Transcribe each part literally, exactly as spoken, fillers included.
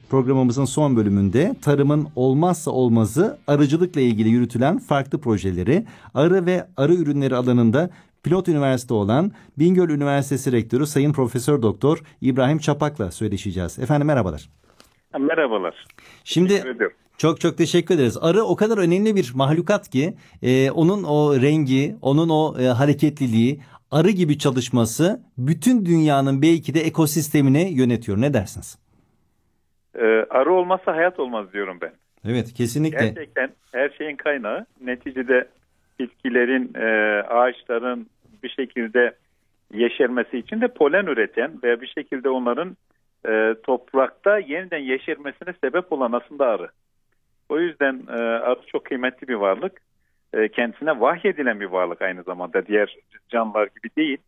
Programımızın son bölümünde tarımın olmazsa olmazı arıcılıkla ilgili yürütülen farklı projeleri, arı ve arı ürünleri alanında pilot üniversite olan Bingöl Üniversitesi Rektörü Sayın Profesör Doktor İbrahim Çapak'la söyleşeceğiz. Efendim merhabalar. Merhabalar. Şimdi çok çok teşekkür ederiz. Arı o kadar önemli bir mahlukat ki e, onun o rengi, onun o e, hareketliliği, arı gibi çalışması bütün dünyanın belki de ekosistemini yönetiyor. Ne dersiniz? Ee, arı olmazsa hayat olmaz diyorum ben. Evet, kesinlikle. Gerçekten her şeyin kaynağı. Neticede bitkilerin, e, ağaçların bir şekilde yeşermesi için de polen üreten ve bir şekilde onların e, toprakta yeniden yeşermesine sebep olan aslında arı. O yüzden e, arı çok kıymetli bir varlık. E, kendisine vahyedilen bir varlık aynı zamanda. Diğer canlılar gibi değil.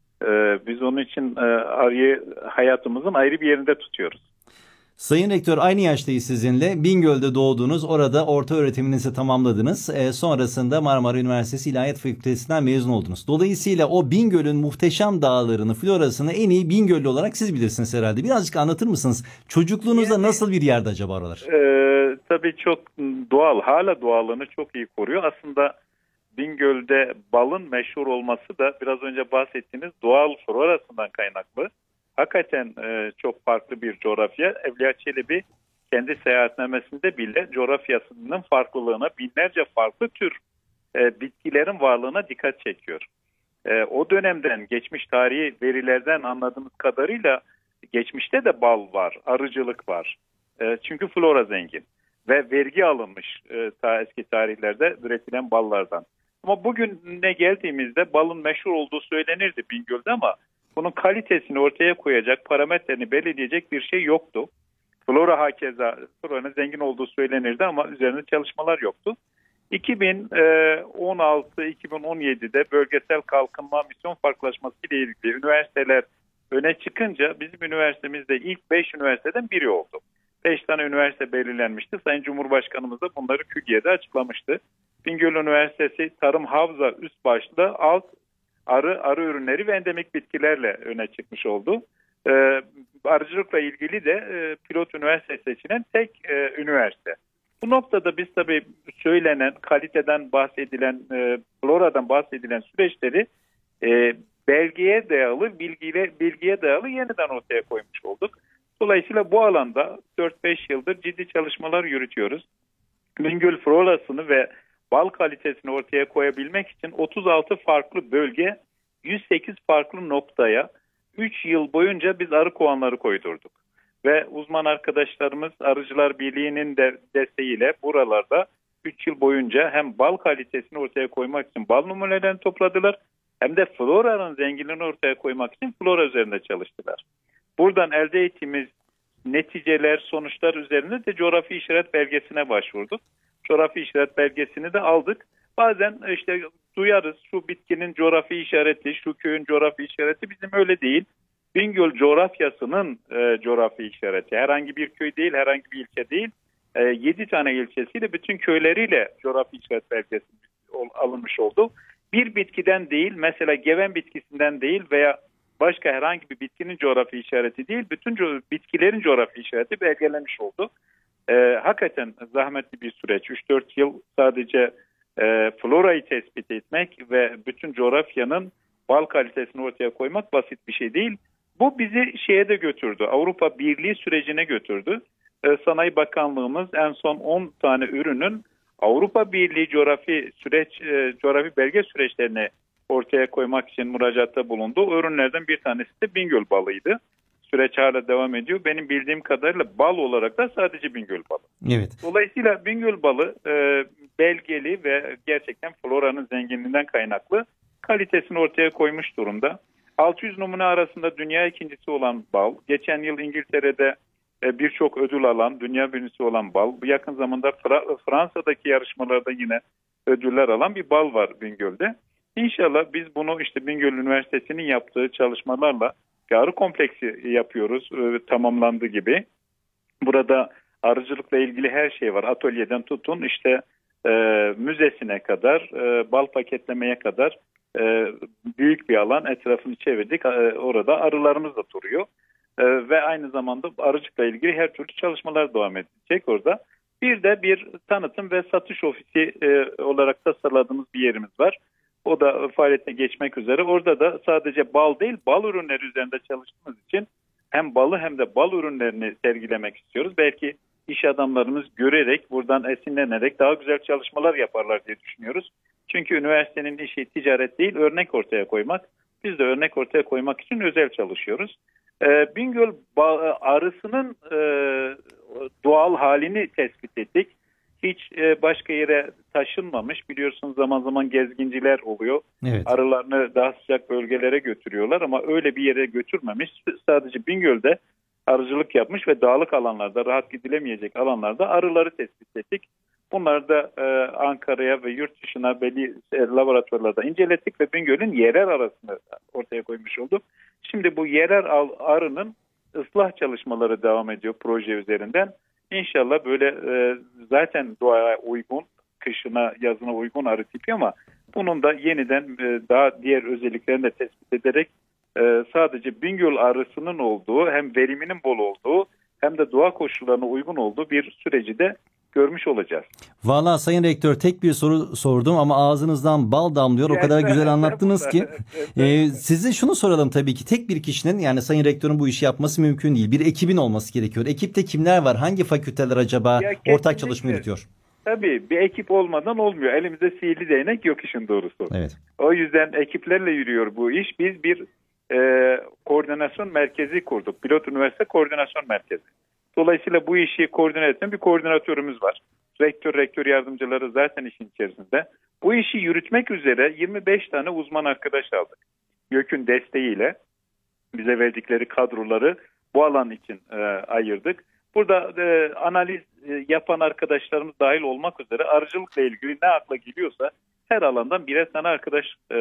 E, biz onun için e, arıyı hayatımızın ayrı bir yerinde tutuyoruz. Sayın Rektör, aynı yaştayız sizinle. Bingöl'de doğdunuz. Orada orta öğretiminizi tamamladınız. E, sonrasında Marmara Üniversitesi İlahiyat Fakültesinden mezun oldunuz. Dolayısıyla o Bingöl'ün muhteşem dağlarını, florasını en iyi Bingöllü olarak siz bilirsiniz herhalde. Birazcık anlatır mısınız? Çocukluğunuzda nasıl bir yerde acaba oralar? E, tabii çok doğal. Hala doğallığını çok iyi koruyor. Aslında Bingöl'de balın meşhur olması da biraz önce bahsettiğiniz doğal florasından kaynaklı. Hakikaten e, çok farklı bir coğrafya. Evliya Çelebi kendi seyahatnamesinde bile coğrafyasının farklılığına, binlerce farklı tür e, bitkilerin varlığına dikkat çekiyor. E, o dönemden, geçmiş tarihi verilerden anladığımız kadarıyla geçmişte de bal var, arıcılık var. E, çünkü flora zengin ve vergi alınmış e, ta eski tarihlerde üretilen ballardan. Ama bugün ne geldiğimizde balın meşhur olduğu söylenirdi Bingöl'de ama bunun kalitesini ortaya koyacak, parametrelerini belirleyecek bir şey yoktu. Flora hakeza, floranın zengin olduğu söylenirdi ama üzerinde çalışmalar yoktu. iki bin on altı iki bin on yedi'de bölgesel kalkınma misyon farklılaşması ile ilgili üniversiteler öne çıkınca bizim üniversitemizde ilk beş üniversiteden biri oldu. beş tane üniversite belirlenmişti. Sayın Cumhurbaşkanımız da bunları Külliye'de açıklamıştı. Bingöl Üniversitesi Tarım Havza üst başlığı alt arı, arı ürünleri ve endemik bitkilerle öne çıkmış oldu. Ee, arıcılıkla ilgili de e, pilot üniversite seçilen tek e, üniversite. Bu noktada biz tabii söylenen, kaliteden bahsedilen, e, floradan bahsedilen süreçleri e, belgeye dayalı, bilgiyle, bilgiye dayalı yeniden ortaya koymuş olduk. Dolayısıyla bu alanda dört beş yıldır ciddi çalışmalar yürütüyoruz. Bingöl florasını ve bal kalitesini ortaya koyabilmek için otuz altı farklı bölge, yüz sekiz farklı noktaya üç yıl boyunca biz arı kovanları koydurduk. Ve uzman arkadaşlarımız Arıcılar Birliği'nin de desteğiyle buralarda üç yıl boyunca hem bal kalitesini ortaya koymak için bal numunelerini topladılar hem de floranın zenginliğini ortaya koymak için flora üzerinde çalıştılar. Buradan elde ettiğimiz neticeler, sonuçlar üzerinde de coğrafi işaret belgesine başvurduk. Coğrafi işaret belgesini de aldık. Bazen işte duyarız şu bitkinin coğrafi işareti, şu köyün coğrafi işareti, bizim öyle değil. Bingöl coğrafyasının e, coğrafi işareti. Herhangi bir köy değil, herhangi bir ilçe değil. E, yedi tane ilçesiyle bütün köyleriyle coğrafi işaret belgesi alınmış oldu. Bir bitkiden değil, mesela geven bitkisinden değil veya başka herhangi bir bitkinin coğrafi işareti değil, bütün co- bitkilerin coğrafi işareti belgelenmiş oldu. Ee, hakikaten zahmetli bir süreç. üç dört yıl sadece e, florayı tespit etmek ve bütün coğrafyanın bal kalitesini ortaya koymak basit bir şey değil. Bu bizi şeye de götürdü. Avrupa Birliği sürecine götürdü. Ee, Sanayi Bakanlığımız en son on tane ürünün Avrupa Birliği coğrafi süreç, e, coğrafi belge süreçlerini ortaya koymak için müracaatta bulundu. O ürünlerden bir tanesi de Bingöl balıydı. Süreç hala devam ediyor. Benim bildiğim kadarıyla bal olarak da sadece Bingöl balı. Evet. Dolayısıyla Bingöl balı e, belgeli ve gerçekten floranın zenginliğinden kaynaklı kalitesini ortaya koymuş durumda. altı yüz numune arasında dünya ikincisi olan bal. Geçen yıl İngiltere'de e, birçok ödül alan, dünya birincisi olan bal. Bu yakın zamanda Fra- Fransa'daki yarışmalarda yine ödüller alan bir bal var Bingöl'de. İnşallah biz bunu işte Bingöl Üniversitesi'nin yaptığı çalışmalarla arı kompleksi yapıyoruz e, tamamlandığı gibi. Burada arıcılıkla ilgili her şey var. Atölyeden tutun işte e, müzesine kadar, e, bal paketlemeye kadar e, büyük bir alan etrafını çevirdik. E, orada arılarımız da duruyor. e, ve aynı zamanda arıcılıkla ilgili her türlü çalışmalar devam edecek orada. Bir de bir tanıtım ve satış ofisi e, olarak tasarladığımız bir yerimiz var. O da faaliyetine geçmek üzere. Orada da sadece bal değil, bal ürünleri üzerinde çalıştığımız için hem balı hem de bal ürünlerini sergilemek istiyoruz. Belki iş adamlarımız görerek, buradan esinlenerek daha güzel çalışmalar yaparlar diye düşünüyoruz. Çünkü üniversitenin işi ticaret değil, örnek ortaya koymak. Biz de örnek ortaya koymak için özel çalışıyoruz. Ee, Bingöl arısının e, doğal halini tespit ettik. Hiç e, başka yere taşınmamış. Biliyorsunuz zaman zaman gezginciler oluyor. Evet. Arılarını daha sıcak bölgelere götürüyorlar ama öyle bir yere götürmemiş. Sadece Bingöl'de arıcılık yapmış ve dağlık alanlarda, rahat gidilemeyecek alanlarda arıları tespit ettik. Bunları da e, Ankara'ya ve yurt dışına belli e, laboratuvarlarda incelettik ve Bingöl'ün yerel arasını ortaya koymuş olduk. Şimdi bu yerel arının ıslah çalışmaları devam ediyor proje üzerinden. İnşallah böyle e, zaten doğaya uygun, kışına, yazına uygun arı tipi ama bunun da yeniden e, daha diğer özelliklerini de tespit ederek e, sadece Bingöl arısının olduğu, hem veriminin bol olduğu hem de doğa koşullarına uygun olduğu bir süreci de görmüş olacağız. Valla Sayın Rektör, tek bir soru sordum ama ağzınızdan bal damlıyor. O kadar güzel anlattınız ki. Ee, size şunu soralım tabii ki. Tek bir kişinin, yani Sayın Rektörün bu işi yapması mümkün değil. Bir ekibin olması gerekiyor. Ekipte kimler var? Hangi fakülteler acaba ya ortak çalışma yürütüyor? Tabii bir ekip olmadan olmuyor. Elimizde sihirli değnek yok işin doğrusu. Evet. O yüzden ekiplerle yürüyor bu iş. Biz bir e, koordinasyon merkezi kurduk. Pilot Üniversite Koordinasyon Merkezi. Dolayısıyla bu işi koordine eden bir koordinatörümüz var. Rektör, rektör yardımcıları zaten işin içerisinde. Bu işi yürütmek üzere yirmi beş tane uzman arkadaş aldık. YÖK'ün desteğiyle bize verdikleri kadroları bu alan için e, ayırdık. Burada e, analiz e, yapan arkadaşlarımız dahil olmak üzere arıcılıkla ilgili ne akla geliyorsa her alandan birer tane arkadaş e,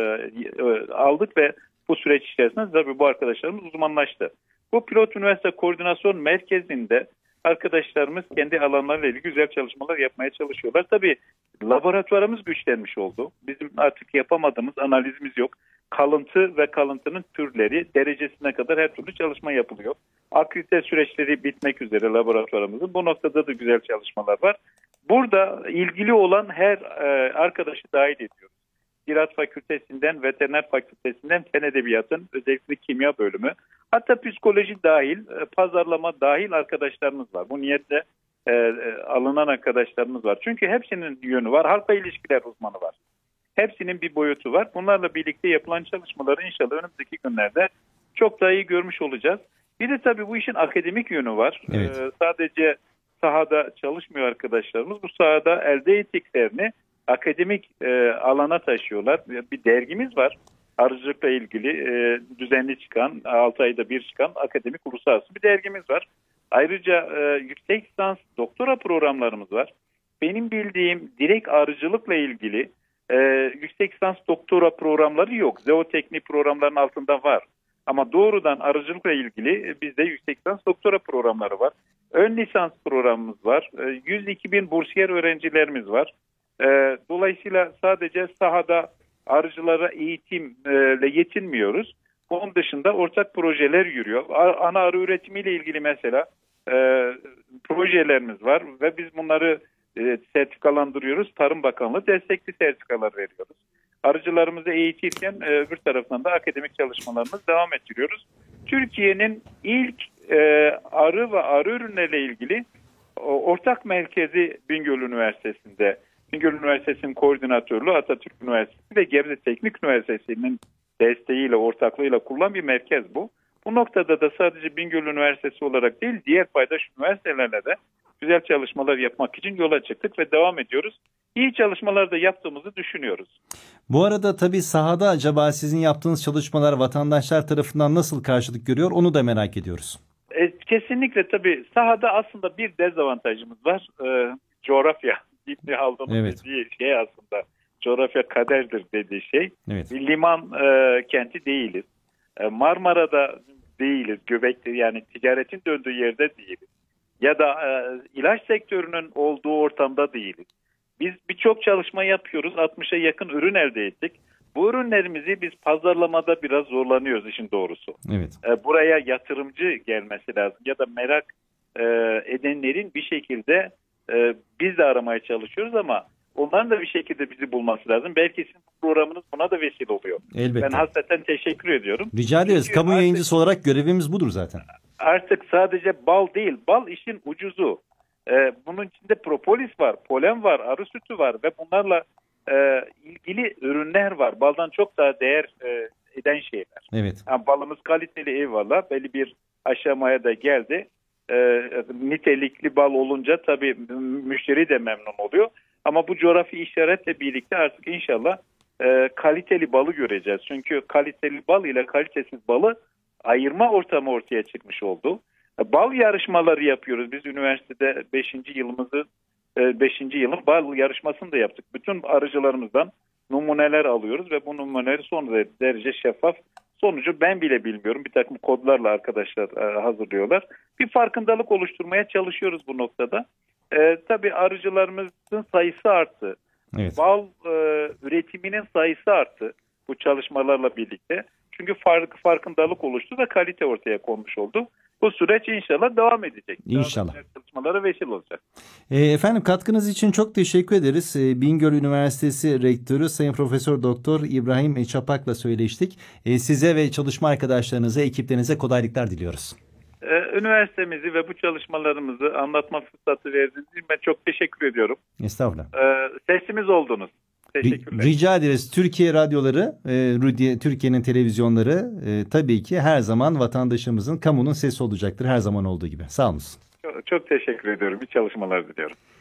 e, aldık ve bu süreç içerisinde tabii bu arkadaşlarımız uzmanlaştı. Bu Pilot Üniversite Koordinasyon Merkezi'nde arkadaşlarımız kendi alanlarıyla ilgili güzel çalışmalar yapmaya çalışıyorlar. Tabii laboratuvarımız güçlenmiş oldu. Bizim artık yapamadığımız analizimiz yok. Kalıntı ve kalıntının türleri, derecesine kadar her türlü çalışma yapılıyor. Akredite süreçleri bitmek üzere laboratuvarımızın. Bu noktada da güzel çalışmalar var. Burada ilgili olan her e, arkadaşı dahil ediyoruz. Ziraat Fakültesinden, Veteriner Fakültesinden, Fen Edebiyat'ın özellikle kimya bölümü, hatta psikoloji dahil, pazarlama dahil arkadaşlarımız var. Bu niyetle e, alınan arkadaşlarımız var. Çünkü hepsinin yönü var. Halkla ilişkiler uzmanı var. Hepsinin bir boyutu var. Bunlarla birlikte yapılan çalışmaları inşallah önümüzdeki günlerde çok daha iyi görmüş olacağız. Bir de tabii bu işin akademik yönü var. Evet. Ee, sadece sahada çalışmıyor arkadaşlarımız. Bu sahada elde ettiklerini akademik e, alana taşıyorlar. Bir dergimiz var. Arıcılıkla ilgili e, düzenli çıkan, altı ayda bir çıkan akademik uluslararası bir dergimiz var. Ayrıca e, yüksek lisans doktora programlarımız var. Benim bildiğim direkt arıcılıkla ilgili e, yüksek lisans doktora programları yok. Zeoteknik programların altında var. Ama doğrudan arıcılıkla ilgili e, bizde yüksek lisans doktora programları var. Ön lisans programımız var. E, yüz iki bin bursiyer öğrencilerimiz var. E, dolayısıyla sadece sahada arıcılara eğitimle yetinmiyoruz. Onun dışında ortak projeler yürüyor. Ana arı üretimiyle ilgili mesela e, projelerimiz var ve biz bunları e, sertifikalandırıyoruz. Tarım Bakanlığı destekli sertifikalar veriyoruz. Arıcılarımızı eğitirken e, öbür taraftan da akademik çalışmalarımızı devam ettiriyoruz. Türkiye'nin ilk e, arı ve arı ürünleriyle ilgili o, ortak merkezi Bingöl Üniversitesi'nde. Bingöl Üniversitesi'nin koordinatörlüğü Atatürk Üniversitesi ve Gebze Teknik Üniversitesi'nin desteğiyle, ortaklığıyla kurulan bir merkez bu. Bu noktada da sadece Bingöl Üniversitesi olarak değil, diğer paydaş üniversitelerle de güzel çalışmalar yapmak için yola çıktık ve devam ediyoruz. İyi çalışmalar da yaptığımızı düşünüyoruz. Bu arada tabii sahada acaba sizin yaptığınız çalışmalar vatandaşlar tarafından nasıl karşılık görüyor, onu da merak ediyoruz. E, kesinlikle tabii sahada aslında bir dezavantajımız var. E, coğrafya. İbni Haldun'un evet. dediği şey aslında coğrafya kaderdir dediği şey. Evet. Bir liman e, kenti değiliz. E, Marmara'da değiliz. Göbek'te, yani ticaretin döndüğü yerde değiliz. Ya da e, ilaç sektörünün olduğu ortamda değiliz. Biz birçok çalışma yapıyoruz. altmışa yakın ürün elde ettik. Bu ürünlerimizi biz pazarlamada biraz zorlanıyoruz işin doğrusu. Evet. E, buraya yatırımcı gelmesi lazım ya da merak e, edenlerin bir şekilde e, biz de aramaya çalışıyoruz ama onların da bir şekilde bizi bulması lazım. Belki sizin programınız buna da vesile oluyor. Elbette. Ben hasreten teşekkür ediyorum. Rica ederiz. Çünkü Kamu artık, yayıncısı olarak görevimiz budur zaten. Artık sadece bal değil, bal işin ucuzu. Ee, bunun içinde propolis var, polen var, arı sütü var ve bunlarla e, ilgili ürünler var. Baldan çok daha değer e, eden şeyler. Evet. Yani balımız kaliteli, eyvallah, belli bir aşamaya da geldi. E, nitelikli bal olunca tabii müşteri de memnun oluyor. Ama bu coğrafi işaretle birlikte artık inşallah e, kaliteli balı göreceğiz. Çünkü kaliteli bal ile kalitesiz balı ayırma ortamı ortaya çıkmış oldu. Bal yarışmaları yapıyoruz. Biz üniversitede beşinci yılımızı beşinci yılın bal yarışmasını da yaptık. Bütün arıcılarımızdan numuneler alıyoruz ve bu numuneleri son derece şeffaf. Sonucu ben bile bilmiyorum. Bir takım kodlarla arkadaşlar hazırlıyorlar. Bir farkındalık oluşturmaya çalışıyoruz bu noktada. Ee, tabii arıcılarımızın sayısı arttı. Evet. Bal e, üretiminin sayısı arttı bu çalışmalarla birlikte. Çünkü fark, farkındalık oluştu da kalite ortaya konmuş oldu. Bu süreç inşallah devam edecek. İnşallah. Çalışmalara vesile olacak. E, efendim katkınız için çok teşekkür ederiz. E, Bingöl Üniversitesi Rektörü Sayın Profesör Doktor İbrahim Çapak'la söyleştik. E, size ve çalışma arkadaşlarınıza, ekiplerinize kolaylıklar diliyoruz. Ee, üniversitemizi ve bu çalışmalarımızı anlatma fırsatı verdiğiniz için ben çok teşekkür ediyorum. Estağfurullah. Ee, sesimiz oldunuz. Teşekkürler. Rica ederiz. Türkiye radyoları, e, Türkiye'nin televizyonları e, tabii ki her zaman vatandaşımızın, kamunun sesi olacaktır her zaman olduğu gibi. Sağ olun. Çok, çok teşekkür ediyorum. İyi çalışmalar diliyorum.